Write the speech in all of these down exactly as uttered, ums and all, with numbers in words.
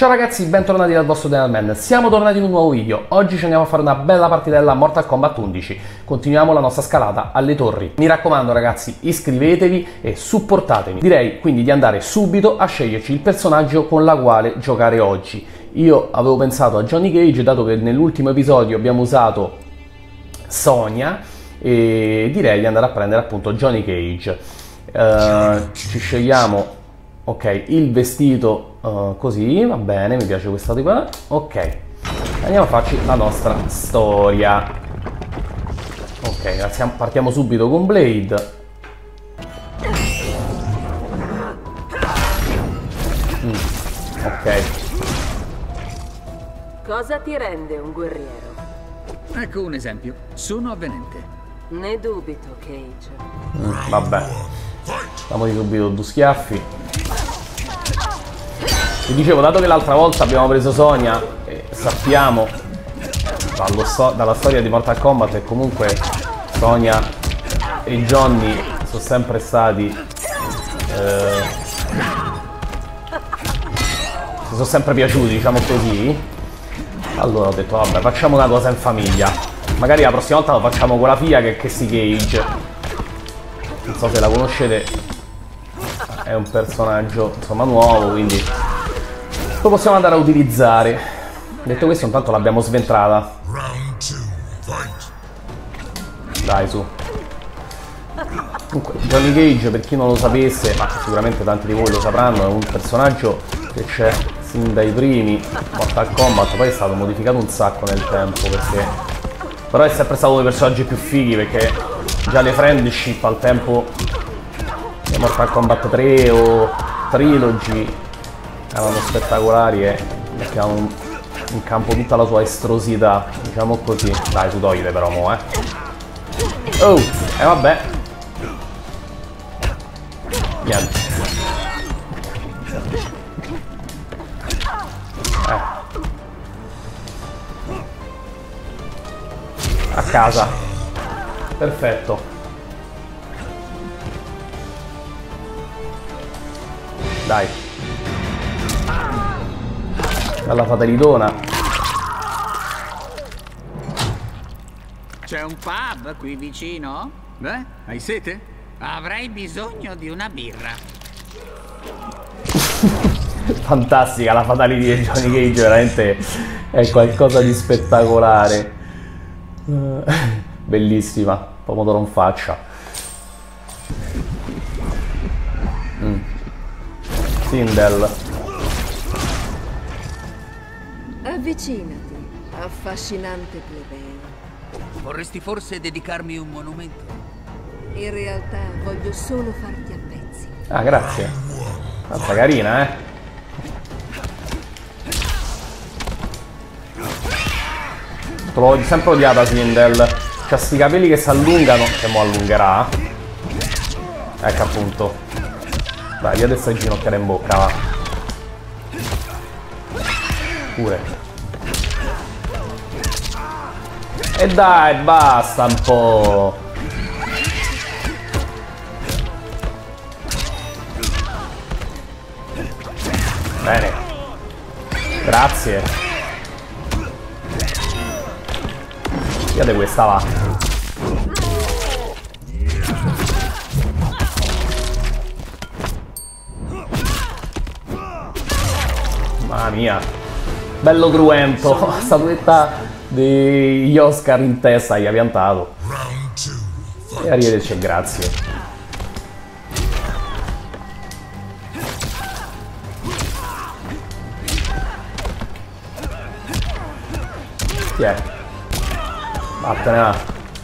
Ciao ragazzi, bentornati dal vostro Dentalman. Siamo tornati in un nuovo video. Oggi ci andiamo a fare una bella partitella Mortal Kombat undici. Continuiamo la nostra scalata alle torri. Mi raccomando ragazzi, iscrivetevi e supportatemi. Direi quindi di andare subito a sceglierci il personaggio con la quale giocare oggi. Io avevo pensato a Johnny Cage, dato che nell'ultimo episodio abbiamo usato Sonya, e direi di andare a prendere appunto Johnny Cage. Uh, ci scegliamo ok il vestito. Uh, così, va bene, mi piace questa di qua. Ok, andiamo a farci la nostra storia. Ok, partiamo subito con Blade. Mm, ok. Cosa ti rende un guerriero? Ecco un esempio. Sono avvenente. Ne dubito, Cage. Mm, vabbè. Diamogli subito due schiaffi. Vi dicevo, dato che l'altra volta abbiamo preso Sonya, e sappiamo dallo so dalla storia di Mortal Kombat che comunque Sonya e Johnny sono sempre stati eh, si sono sempre piaciuti, diciamo così. Allora ho detto vabbè, facciamo una cosa in famiglia, magari la prossima volta lo facciamo con la figlia, che è Cassie Cage. Non so se la conoscete, è un personaggio insomma nuovo, quindi lo possiamo andare a utilizzare. Detto questo, intanto l'abbiamo sventrata. Dai, su. Comunque, Johnny Cage, per chi non lo sapesse, ma sicuramente tanti di voi lo sapranno, è un personaggio che c'è sin dai primi Mortal Kombat, poi è stato modificato un sacco nel tempo, perché però è sempre stato uno dei personaggi più fighi, perché già le friendship al tempo di Mortal Kombat tre o Trilogy erano spettacolari e mettiamo in campo tutta la sua estrosità, diciamo così. Dai, tu toglile però mo, eh. Oh, e eh, vabbè. Niente. Eh. A casa. Perfetto. Dai. Alla fatalitona. C'è un pub qui vicino? Beh, hai sete? Avrei bisogno di una birra. Fantastica la fatality di Johnny Cage, veramente è qualcosa di spettacolare. Uh, bellissima, pomodoro in faccia. Mm. Sindel. Avvicinati, affascinante plebeo. Vorresti forse dedicarmi un monumento? In realtà voglio solo farti a pezzi. Ah, grazie. Mazza carina, eh. L'ho sempre odiata Sindel. C'ha sti capelli che si allungano, che mo allungherà. Ecco appunto. Dai, via adesso ginocchiare in bocca, va. Pure. E dai, basta un po'. Bene. Grazie. Guardate questa, va. Mamma mia. Bello cruento. Statuetta degli Oscar in testa gli ha piantato. E arrivederci e grazie. Chi è? Vattene là.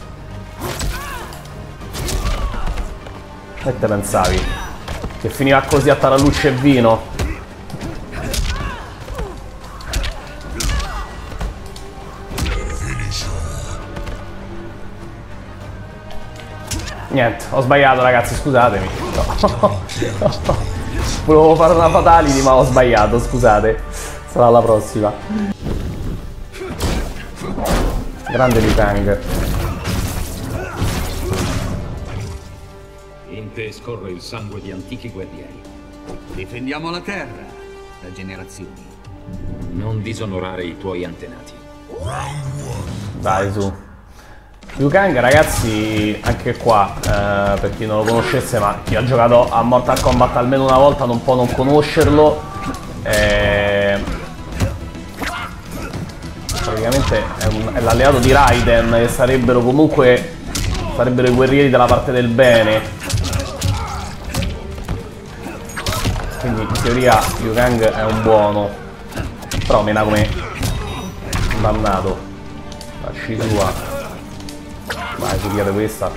E te pensavi che finiva così a tarallucce e vino? Niente, ho sbagliato ragazzi, scusatemi. No. Volevo fare una fatality ma ho sbagliato, scusate. Sarà la prossima. Grande Liu Kang. In te scorre il sangue di antichi guerrieri. Difendiamo la terra da generazioni. Non disonorare i tuoi antenati. Dai, su. Liu Kang, ragazzi, anche qua, eh, per chi non lo conoscesse, ma chi ha giocato a Mortal Kombat almeno una volta non può non conoscerlo. Eh, praticamente è, è l'alleato di Raiden, che sarebbero comunque sarebbero i guerrieri della parte del bene. Quindi in teoria Liu Kang è un buono, però mena come un dannato. Lasci sua. Vai, tu pigliate questa.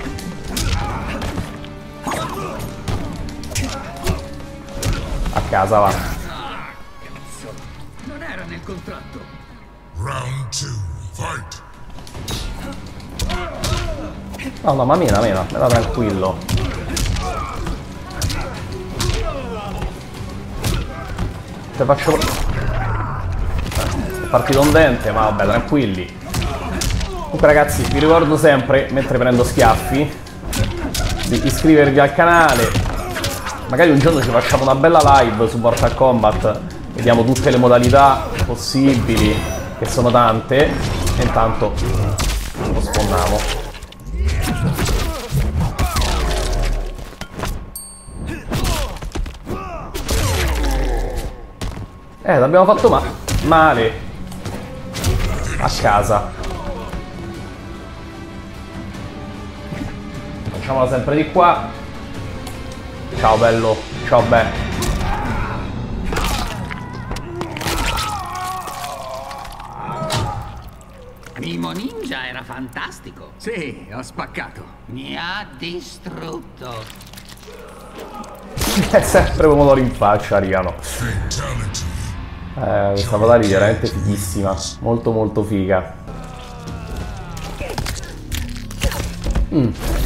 A casa, va. Non era nel contratto. Round two, fight. No, no, ma mena, mena, mena tranquillo. Te faccio... Eh, partito un dente, ma vabbè, tranquilli. Comunque ragazzi, vi ricordo sempre, mentre prendo schiaffi, di iscrivervi al canale. Magari un giorno ci facciamo una bella live su Mortal Kombat, vediamo tutte le modalità possibili, che sono tante, e intanto lo sfondiamo. Eh, l'abbiamo fatto ma male. A casa. Facciamola sempre di qua. Ciao bello. Ciao beh. Primo ninja era fantastico. Sì, ho spaccato. Mi ha distrutto. È sempre come lo rinfaccia, Ariano. Eh, questa modalità è veramente fighissima. Molto molto figa. Mm.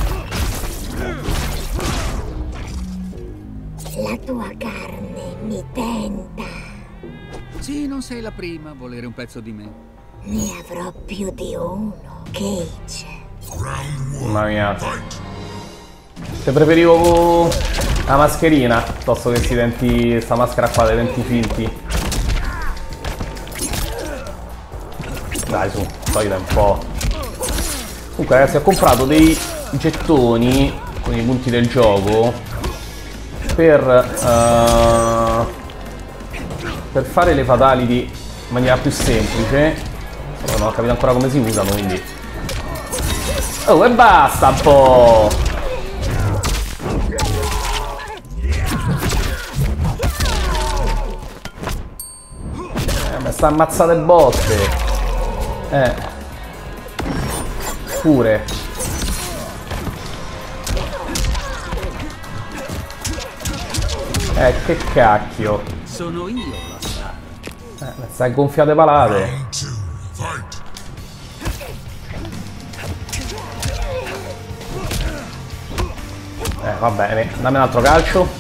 La tua carne mi tenta. Sì, non sei la prima a volere un pezzo di me. Ne avrò più di uno, Cage. Mamma mia. Se preferivo la mascherina piuttosto che questi denti, questa maschera qua dei denti finti. Dai, su, toglila un po'. Comunque ragazzi, ho comprato dei gettoni con i punti del gioco per uh, per fare le fatality in maniera più semplice. Però non ho capito ancora come si usano, quindi oh, e basta un po'. Eh, mi sta ammazzate botte. Eh. Pure. Eh, che cacchio. Sono io la star. Eh, mi stai gonfiate palate. Eh, va bene. Dammi un altro calcio.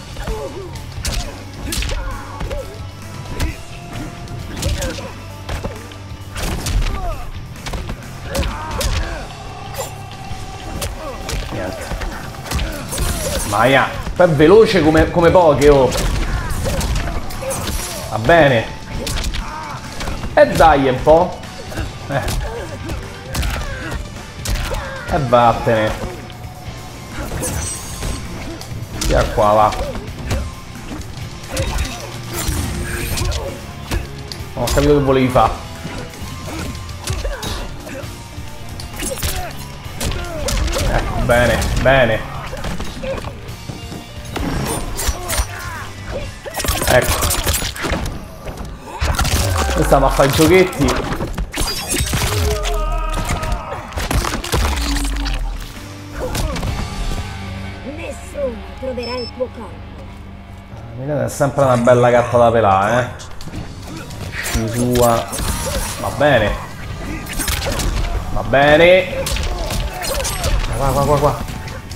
Maia, poi è veloce come, come poche, oh. Va bene. E dai un po'. Eh. E vattene. Via qua, va. Non ho capito che volevi fare. Ecco, bene, bene. Ecco. Noi stiamo a fare i giochetti. Nessuno troverà il tuo corpo. Milena è sempre una bella gatta da pelare, eh. Sua. Va bene. Va bene. Qua, qua, qua, qua.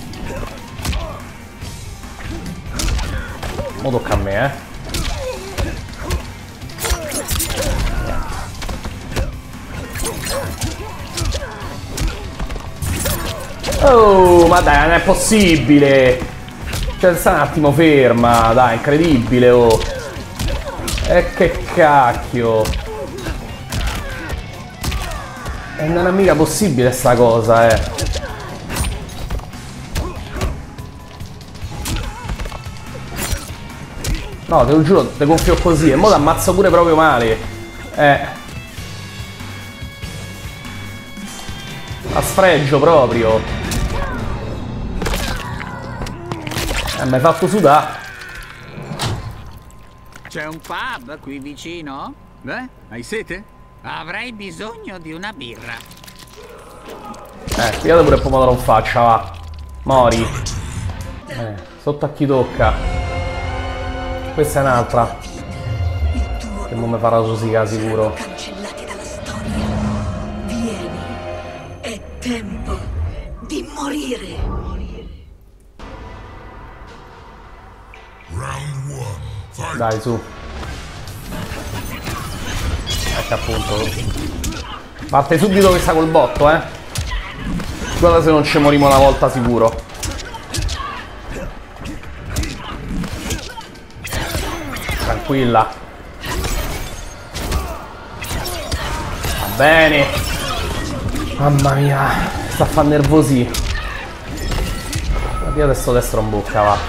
Mo tocca a me, eh. Oh, ma dai, non è possibile! Cioè, sta un attimo ferma, dai, incredibile, oh! E che cacchio. E non è mica possibile sta cosa, eh. No, te lo giuro, te gonfio così e mo ti ammazzo pure proprio male. Eh. A sfregio proprio. Eh, mi hai fatto sudare. C'è un pub qui vicino? Beh, hai sete? Avrei bisogno di una birra. Eh, spiegate pure il pomodoro in faccia, va. Mori. Eh, sotto a chi tocca. Questa è un'altra. Che non mi farà rosica sicuro. Cancellati dalla storia. Vieni. È tempo di morire. Round one. Fight. Dai, su. Ecco appunto. Parte subito questa col botto, eh. Guarda se non ci morimo una volta sicuro. Tranquilla. Va bene. Mamma mia. Sta a far nervosi. Io adesso destro in bocca, va.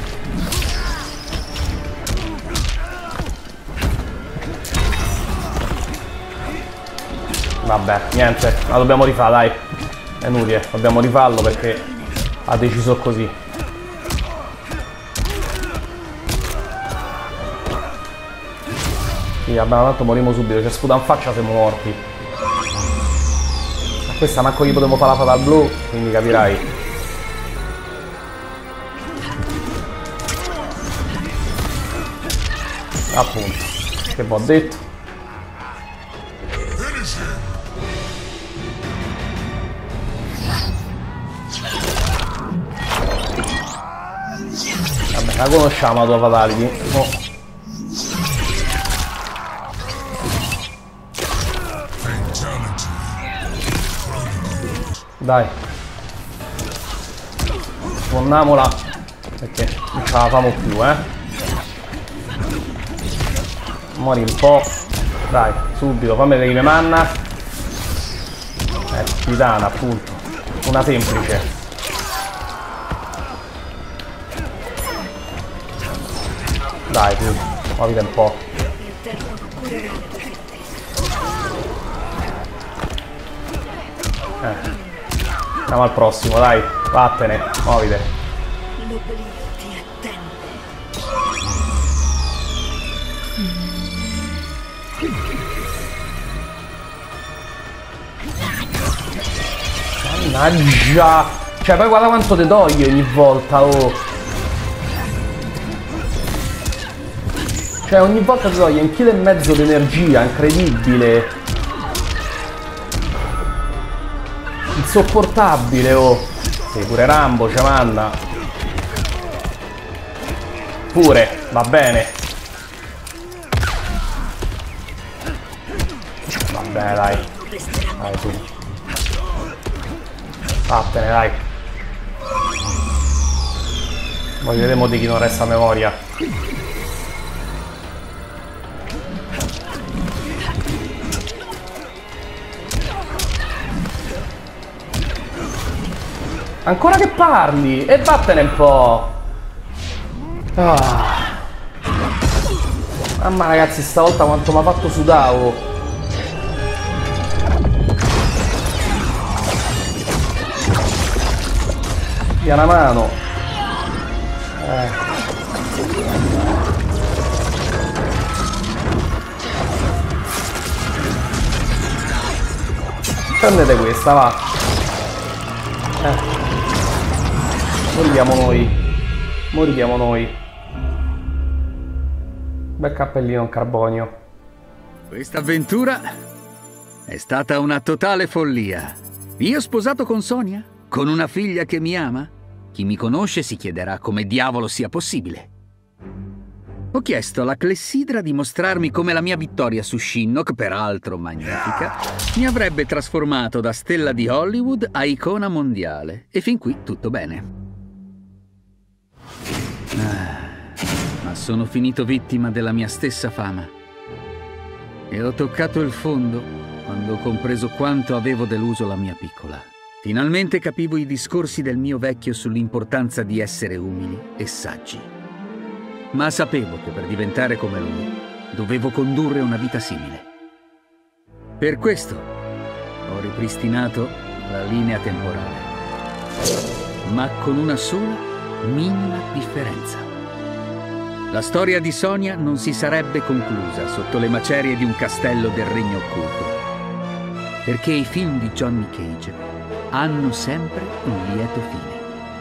Vabbè, niente. La dobbiamo rifare, dai. È inutile. Dobbiamo rifarlo perché ha deciso così. Sì, vabbè, tanto moriamo subito, c'è sputa in faccia, siamo morti. A questa manco gli potevo fare la fatal blow, quindi capirai. Appunto, che vi ho detto. Vabbè, la conosciamo la tua fatality. Oh. Dai. Sfonnamola. Perché non ce la famo più, eh. Muori un po'. Dai, subito, fammi vedere che manna. Eh, titana, appunto. Una semplice. Dai, più. Muovite un po'. Eh. Andiamo al prossimo, dai, vattene, muovite. L'oblio ti attende. Mannaggia! Cioè, poi guarda quanto te toglie ogni volta, oh! Cioè, ogni volta ti toglie un chilo e mezzo di energia, incredibile! Insopportabile, oh! Sì, pure Rambo ci manda. Pure, va bene. Vabbè, dai. Dai, tu. Vattene, dai. Poi vedremo di chi non resta memoria. Ancora che parli? E vattene un po'. Ah. Mamma ragazzi, stavolta quanto mi ha fatto sudavo. Via una mano. Eh. Prendete questa, va. Eh. Moriamo noi. Moriamo noi. Bel cappellino in carbonio. Questa avventura è stata una totale follia. Io sposato con Sonia? Con una figlia che mi ama? Chi mi conosce si chiederà come diavolo sia possibile. Ho chiesto alla clessidra di mostrarmi come la mia vittoria su Shinnok, peraltro magnifica, mi avrebbe trasformato da stella di Hollywood a icona mondiale. E fin qui tutto bene. Ah, ma sono finito vittima della mia stessa fama. E ho toccato il fondo quando ho compreso quanto avevo deluso la mia piccola. Finalmente capivo i discorsi del mio vecchio sull'importanza di essere umili e saggi. Ma sapevo che per diventare come lui dovevo condurre una vita simile. Per questo ho ripristinato la linea temporale, ma con una sola minima differenza. La storia di Sonia non si sarebbe conclusa sotto le macerie di un castello del Regno Occulto, perché i film di Johnny Cage hanno sempre un lieto fine.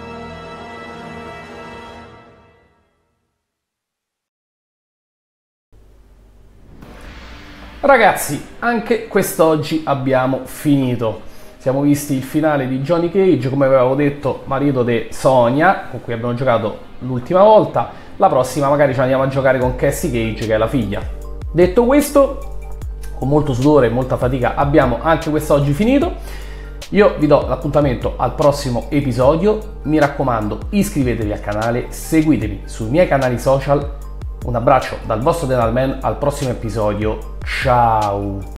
Ragazzi, anche quest'oggi abbiamo finito. Siamo visti il finale di Johnny Cage, come avevo detto, marito di Sonia, con cui abbiamo giocato l'ultima volta. La prossima magari ci andiamo a giocare con Cassie Cage, che è la figlia. Detto questo, con molto sudore e molta fatica abbiamo anche quest'oggi finito. Io vi do l'appuntamento al prossimo episodio. Mi raccomando, iscrivetevi al canale, seguitemi sui miei canali social. Un abbraccio dal vostro Dentalman, al prossimo episodio. Ciao!